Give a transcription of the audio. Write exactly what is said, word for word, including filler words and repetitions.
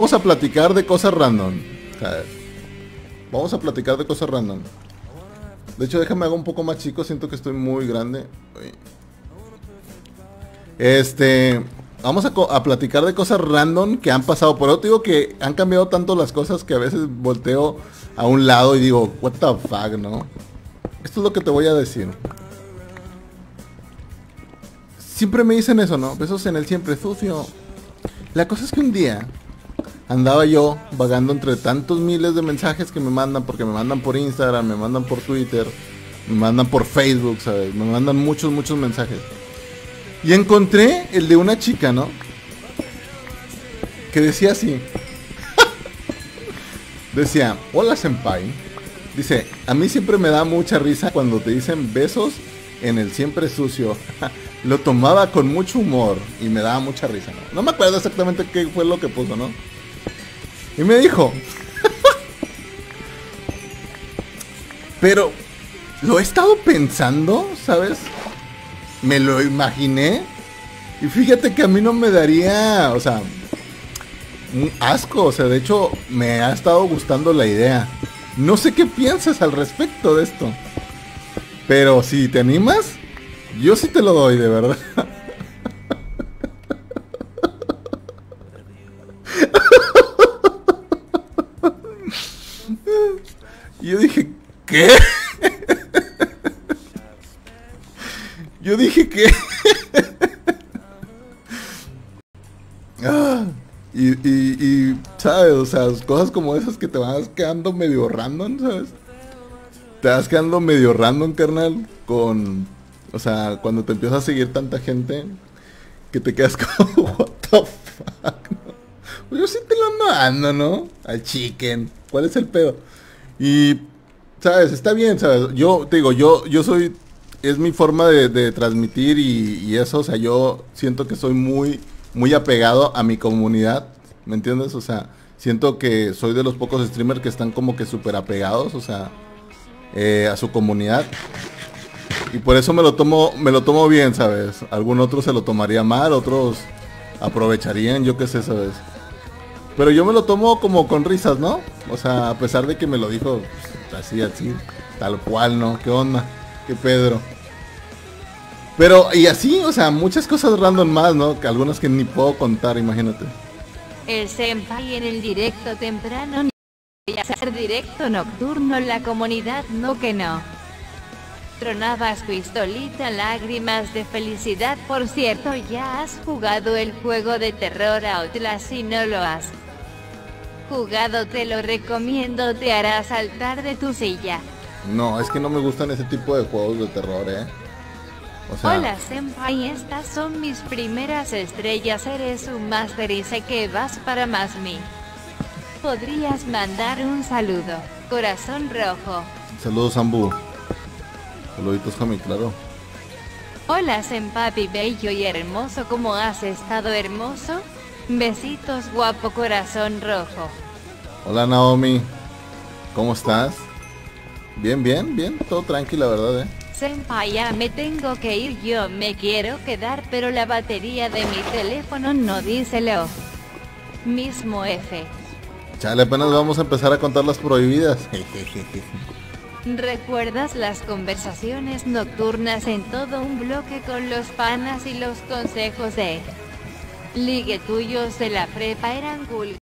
Vamos a platicar de cosas random. A ver. Vamos a platicar de cosas random. De hecho, déjame hago un poco más chico. Siento que estoy muy grande. Este... Vamos a, a platicar de cosas random que han pasado. Por eso te digo que han cambiado tanto las cosas que a veces volteo a un lado y digo, what the fuck, ¿no? Esto es lo que te voy a decir. Siempre me dicen eso, ¿no? Besos en el siempre sucio. La cosa es que un día andaba yo vagando entre tantos miles de mensajes que me mandan, porque me mandan por Instagram, me mandan por Twitter, me mandan por Facebook, ¿sabes? Me mandan muchos, muchos mensajes. Y encontré el de una chica, ¿no? Que decía así. Decía, hola senpai. Dice, a mí siempre me da mucha risa cuando te dicen besos en el siempre sucio. Lo tomaba con mucho humor y me daba mucha risa, ¿no? No me acuerdo exactamente qué fue lo que puso, ¿no? Y me dijo. Pero lo he estado pensando, ¿sabes? Me lo imaginé. Y fíjate que a mí no me daría, o sea, un asco. O sea, de hecho, me ha estado gustando la idea. No sé qué piensas al respecto de esto. Pero si te animas, yo sí te lo doy, de verdad. Y yo dije, ¿qué? Yo dije que... ah, y, y, y, ¿sabes? O sea, cosas como esas que te vas quedando medio random, ¿sabes? Te vas quedando medio random, carnal, con... O sea, cuando te empieza a seguir tanta gente, que te quedas como, what the fuck, ¿no? Pues yo sí te lo ando dando, ¿no? Al chicken. ¿Cuál es el pedo? Y, ¿sabes? Está bien, ¿sabes? Yo, te digo, yo, yo soy... Es mi forma de, de transmitir y, y eso, o sea, yo siento que soy muy, muy apegado a mi comunidad, ¿me entiendes? O sea, siento que soy de los pocos streamers que están como que súper apegados, o sea, eh, a su comunidad. Y por eso me lo tomo, me lo tomo bien, ¿sabes? Algún otro se lo tomaría mal, otros aprovecharían, yo qué sé, ¿sabes? Pero yo me lo tomo como con risas, ¿no? O sea, a pesar de que me lo dijo pues, así, así, tal cual, ¿no? ¿Qué onda? ¿Qué Pedro? Pero, y así, o sea, muchas cosas random más, ¿no? Que algunas que ni puedo contar, imagínate. El senpai en el directo temprano, ni hacer directo nocturno, la comunidad no que no. Tronabas pistolita, lágrimas de felicidad. Por cierto, ya has jugado el juego de terror Outlast. Si no lo has jugado, te lo recomiendo, te hará saltar de tu silla. No, es que no me gustan ese tipo de juegos de terror, ¿eh? O sea... Hola senpai, estas son mis primeras estrellas, eres un máster y sé que vas para más mí. ¿Podrías mandar un saludo? Corazón rojo. Saludos, Ambu. Saluditos, Jami, claro. Hola senpai bello y hermoso, ¿cómo has estado, hermoso? Besitos, guapo, corazón rojo. Hola, Naomi. ¿Cómo estás? Bien, bien, bien. Todo tranquilo, la verdad, eh. Senpai, ya me tengo que ir, yo me quiero quedar, pero la batería de mi teléfono no dice lo mismo F. Chale, apenas vamos a empezar a contar las prohibidas. ¿Recuerdas las conversaciones nocturnas en todo un bloque con los panas y los consejos de ligue tuyos de la prepa eran cool?